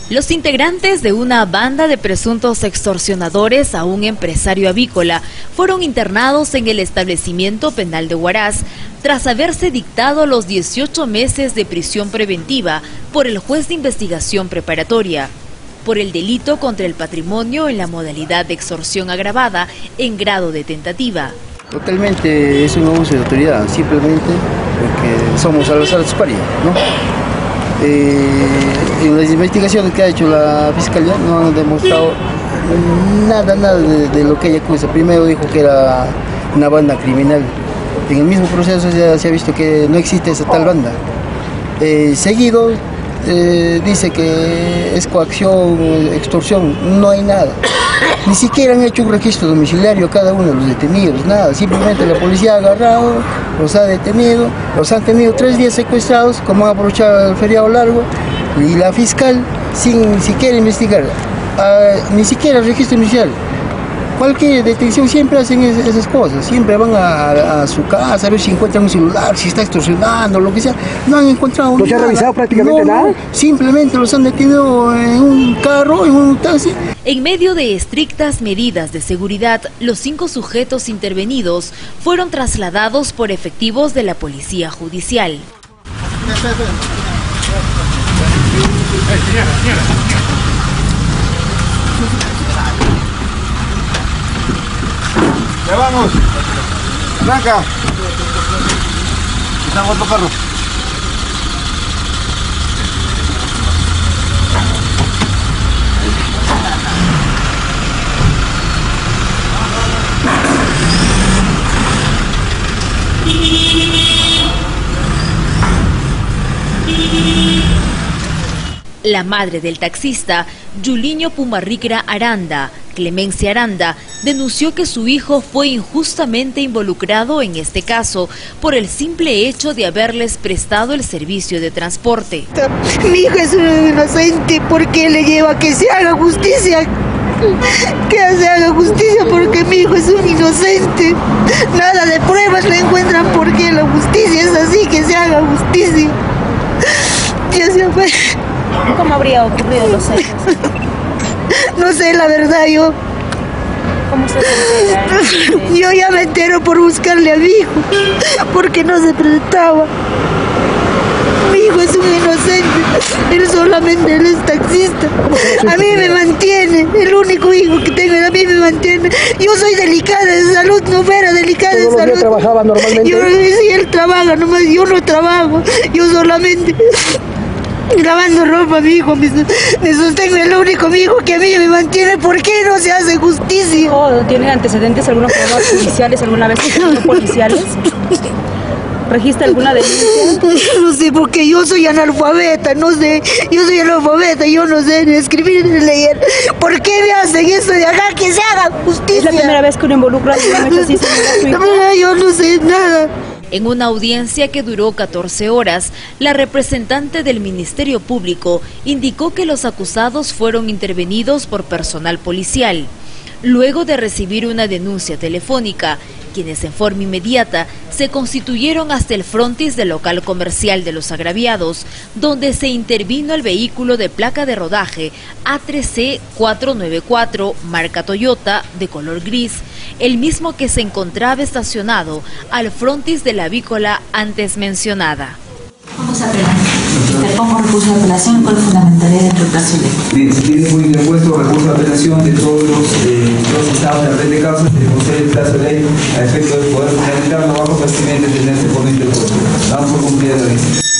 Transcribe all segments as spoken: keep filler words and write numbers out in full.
Los integrantes de una banda de presuntos extorsionadores a un empresario avícola fueron internados en el establecimiento penal de Huaraz tras haberse dictado los dieciocho meses de prisión preventiva por el juez de investigación preparatoria por el delito contra el patrimonio en la modalidad de extorsión agravada en grado de tentativa. Totalmente es un abuso de autoridad, simplemente porque somos a los altos parios, ¿no? Eh, en las investigaciones que ha hecho la Fiscalía no han demostrado nada, nada de, de lo que ella acusa. Primero dijo que era una banda criminal. En el mismo proceso ya se ha visto que no existe esa tal banda. Eh, seguido eh, dice que es coacción, extorsión, no hay nada. Ni siquiera han hecho un registro domiciliario a cada uno de los detenidos, nada. Simplemente la policía ha agarrado, los ha detenido, los han tenido tres días secuestrados, como han aprovechado el feriado largo, y la fiscal, sin ni siquiera investigar, uh, ni siquiera el registro inicial. Cualquier detención siempre hacen esas cosas, siempre van a, a, a su casa a ver si encuentran un celular, si está extorsionando, lo que sea. No han encontrado nada. ¿No se ha revisado prácticamente no, nada? Simplemente los han detenido en un carro, en un taxi. En medio de estrictas medidas de seguridad, los cinco sujetos intervenidos fueron trasladados por efectivos de la Policía Judicial. Ya vamos. Blanca. Está otro carro. La madre del taxista, Yuliño Pumarricra Aranda, Clemencia Aranda, denunció que su hijo fue injustamente involucrado en este caso por el simple hecho de haberles prestado el servicio de transporte. Mi hijo es un inocente, ¿por qué le lleva a que se haga justicia? Que se haga justicia porque mi hijo es un inocente. Nada de pruebas le encuentran porque la justicia es así, que se haga justicia. Ya se fue. ¿Cómo habría ocurrido los hechos? No sé, la verdad, yo... ¿Cómo se entera? Yo ya me entero por buscarle a mi hijo, porque no se presentaba. Mi hijo es un inocente, él solamente él es taxista. A mí me mantiene, el único hijo que tengo, a mí me mantiene. Yo soy delicada de salud, no fuera delicada de salud. ¿Él trabajaba normalmente? Yo, sí, él trabaja, nomás yo no trabajo, yo solamente... lavando ropa, mi hijo, me, me sostengo, el único mi hijo que a mí me mantiene. ¿Por qué no se hace justicia? Oh, ¿tienen antecedentes, algunos problemas judiciales, alguna vez policiales? ¿Registra alguna denuncia? No sé, porque yo soy analfabeta, no sé, yo soy analfabeta, yo no sé ni escribir ni leer. ¿Por qué me hacen eso de acá? Que se haga justicia. ¿Es la primera vez que uno involucra a así, no, yo no sé nada. En una audiencia que duró catorce horas, la representante del Ministerio Público indicó que los acusados fueron intervenidos por personal policial. Luego de recibir una denuncia telefónica, quienes en forma inmediata se constituyeron hasta el frontis del local comercial de los agraviados, donde se intervino el vehículo de placa de rodaje A tres C cuatrocientos noventa y cuatro, marca Toyota, de color gris, el mismo que se encontraba estacionado al frontis de la avícola antes mencionada. Vamos a apelar. Interpongo recurso de apelación con fundamentalidad de plazo legal. Bien, se tiene muy interpuesto recurso de apelación de todos los, eh, los estados de red de causas, se concede el plazo de ley a efecto de poder fundamentarlo bajo procedimiento de tenerse por no interpuesto. Vamos por cumplir la ley.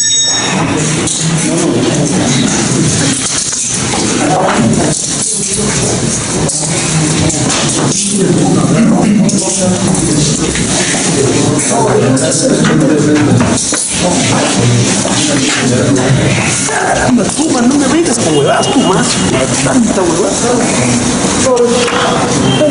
Tú, man, no me vengas con huevadas, tú más. Tanta huevada.